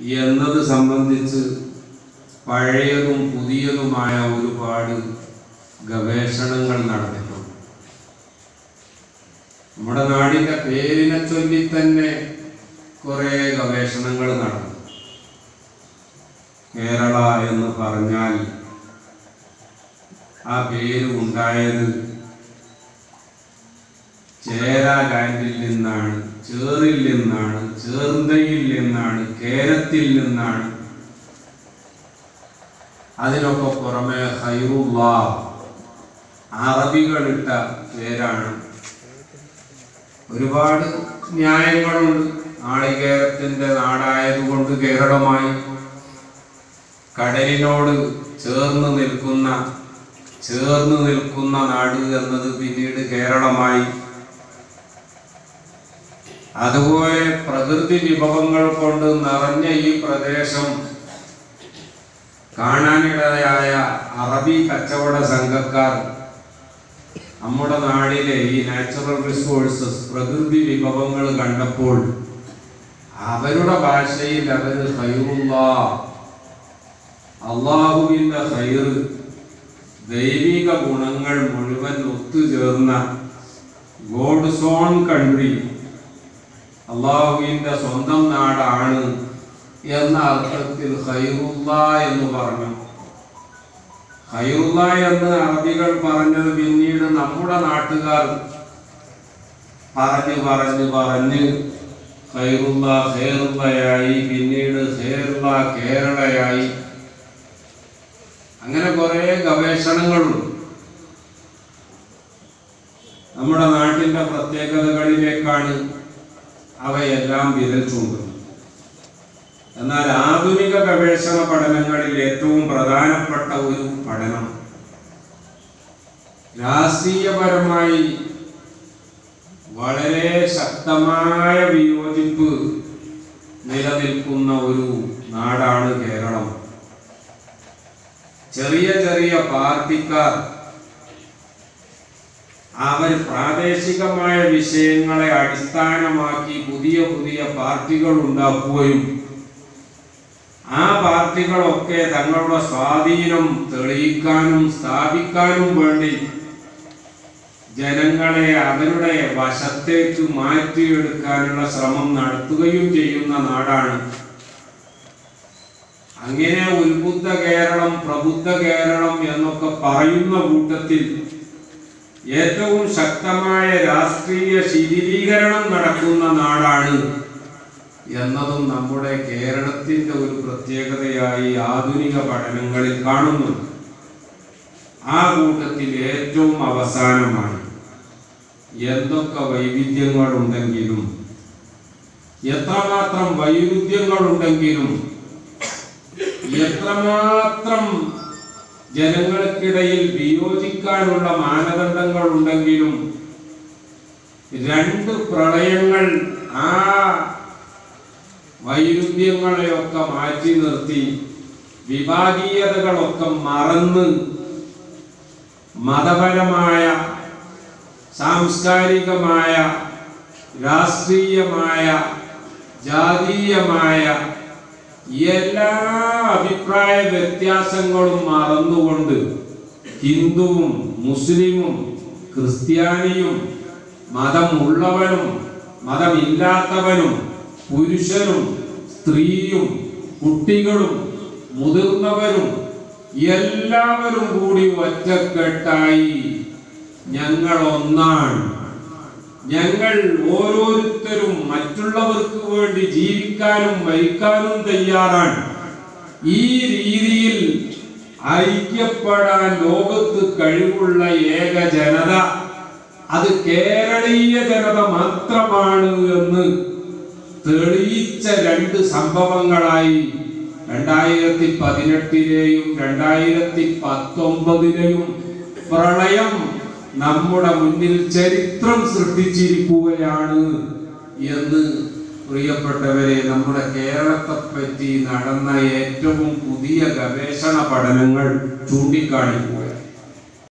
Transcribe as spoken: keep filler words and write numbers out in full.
എന്നത് സംബന്ധിച്ച് പഴയതും പുതിയതുമായ ഒരുപാട് ഗവേഷണങ്ങൾ നടന്നിട്ടുണ്ട്. നമ്മുടെ നാടിൻ്റെ പേരിനെ ചൊല്ലി തന്നെ കുറേ ഗവേഷണങ്ങൾ നടന്നു. കേരള എന്ന് പറഞ്ഞാൽ ആ പേര് ഉണ്ടായത് ചേര ലാൻഡിൽ നിന്നാണ്, ചേറിൽ നിന്നാണ്, ചേർന്തയിൽ നിന്നാണ്, കേരത്തിൽ നിന്നാണ്. അതിനൊക്കെ പുറമെ ഖൈറുള്ള അറബികളിട്ട പേരാണ്. ഒരുപാട് ന്യായങ്ങളുണ്ട്. നാളികേരത്തിൻ്റെ നാടായതുകൊണ്ട് കേരളമായി, കടലിനോട് ചേർന്ന് നിൽക്കുന്ന ചേർന്ന് നിൽക്കുന്ന നാട് എന്നത് പിന്നീട് കേരളമായി. അതുപോലെ പ്രകൃതി വിഭവങ്ങൾ കൊണ്ട് നിറഞ്ഞ ഈ പ്രദേശം കാണാനിടയായ അറബി കച്ചവട സംഘക്കാർ നമ്മുടെ നാടിലെ ഈ നാച്ചുറൽ റിസോഴ്സസ്, പ്രകൃതി വിഭവങ്ങൾ കണ്ടപ്പോൾ അവരുടെ ഭാഷയിൽ അവർ ഖൈറുള്ള, അള്ളാഹുവിൻ്റെ ഖൈർ, ദൈവിക ഗുണങ്ങൾ മുഴുവൻ ഒത്തുചേർന്ന ഗോഡ്സ് ഓൺ കൺട്രി, അള്ളാഹുവിൻ്റെ സ്വന്തം നാടാണ് എന്ന അർത്ഥത്തിൽ ഖൈറുള്ള എന്ന് പറഞ്ഞു. ഖൈറുള്ള എന്ന് അറബികൾ പറഞ്ഞത് പിന്നീട് നമ്മുടെ നാട്ടുകാർ പറഞ്ഞു പറഞ്ഞ് പറഞ്ഞ് ഖൈറുള്ള ഖൈറുള്ളയായി, പിന്നീട് ഖൈറുള്ള കേരളയായി. അങ്ങനെ കുറേ ഗവേഷണങ്ങളുണ്ട്. നമ്മുടെ നാട്ടിൻ്റെ പ്രത്യേകതകളിലേക്കാണ് അവയെല്ലാം വിരൽ ചൂണ്ടുന്നത്. എന്നാൽ ആധുനിക ഗവേഷണ പഠനങ്ങളിൽ ഏറ്റവും പ്രധാനപ്പെട്ട ഒരു പഠനം രാഷ്ട്രീയപരമായി വളരെ ശക്തമായ വിയോജിപ്പ് നിലനിൽക്കുന്ന ഒരു നാടാണ് കേരളം. ചെറിയ ചെറിയ പാർട്ടിക്കാർ അവർ പ്രാദേശികമായ വിഷയങ്ങളെ അടിസ്ഥാനമാക്കി പുതിയ പുതിയ പാർട്ടികൾ ഉണ്ടാക്കുകയും ആ പാർട്ടികളൊക്കെ തങ്ങളുടെ സ്വാധീനം തെളിയിക്കാനും സ്ഥാപിക്കാനും വേണ്ടി ജനങ്ങളെ അവരുടെ വശത്തേക്ക് മാറ്റിയെടുക്കാനുള്ള ശ്രമം നടത്തുകയും ചെയ്യുന്ന നാടാണ്. അങ്ങനെ ഉത്ബുദ്ധ കേരളം, പ്രബുദ്ധ കേരളം എന്നൊക്കെ പറയുന്ന കൂട്ടത്തിൽ ഏറ്റവും ശക്തമായ രാഷ്ട്രീയ ശിഥിലീകരണം നടക്കുന്ന നാടാണ് എന്നതും നമ്മുടെ കേരളത്തിൻ്റെ ഒരു പ്രത്യേകതയായി ആധുനിക പഠനങ്ങളിൽ കാണുന്നുണ്ട്. ആ കൂട്ടത്തിൽ ഏറ്റവും അവസാനമായി എന്തൊക്കെ വൈവിധ്യങ്ങളുണ്ടെങ്കിലും, എത്രമാത്രം വൈരുദ്ധ്യങ്ങളുണ്ടെങ്കിലും, എത്രമാത്രം ജനങ്ങൾക്കിടയിൽ വിയോജിക്കാനുള്ള മാനദണ്ഡങ്ങൾ ഉണ്ടെങ്കിലും, രണ്ട് പ്രളയങ്ങൾ ആ വൈരുദ്ധ്യങ്ങളെയൊക്കെ മാറ്റി നിർത്തി വിഭാഗീയതകളൊക്കെ മറന്ന് മതപരമായ, സാംസ്കാരികമായ, രാഷ്ട്രീയമായ, ജാതീയമായ എല്ലാ അഭിപ്രായ വ്യത്യാസങ്ങളും മറന്നുകൊണ്ട് ഹിന്ദുവും മുസ്ലിമും ക്രിസ്ത്യാനിയും മതമുള്ളവനും മതമില്ലാത്തവനും പുരുഷനും സ്ത്രീയും കുട്ടികളും മുതിർന്നവരും എല്ലാവരും കൂടി ഒറ്റക്കെട്ടായി ഞങ്ങൾ ഒന്നാണ്, ഞങ്ങൾ ഓരോരുത്തരും മറ്റുള്ളവർക്ക് വേണ്ടി ജീവിക്കാനും മരിക്കാനും തയ്യാറാണ്, ഈ രീതിയിൽ ഐക്യപ്പെടാൻ ലോകത്ത് കഴിവുള്ള ഏക ജനത അത് കേരളീയ ജനത മാത്രമാണ് എന്ന് തെളിയിച്ച രണ്ട് സംഭവങ്ങളായി രണ്ടായിരത്തി പതിനെട്ടിലെയും രണ്ടായിരത്തി പത്തൊമ്പതിലെയും പ്രളയം നമ്മുടെ മുന്നിൽ ചരിത്രം സൃഷ്ടിച്ചിരിക്കുകയാണ് എന്ന് പ്രിയപ്പെട്ടവരെ, നമ്മുടെ കേരളത്തെ പറ്റി നടന്ന ഏറ്റവും പുതിയ ഗവേഷണ പഠനങ്ങൾ ചൂണ്ടിക്കാണിക്കുക.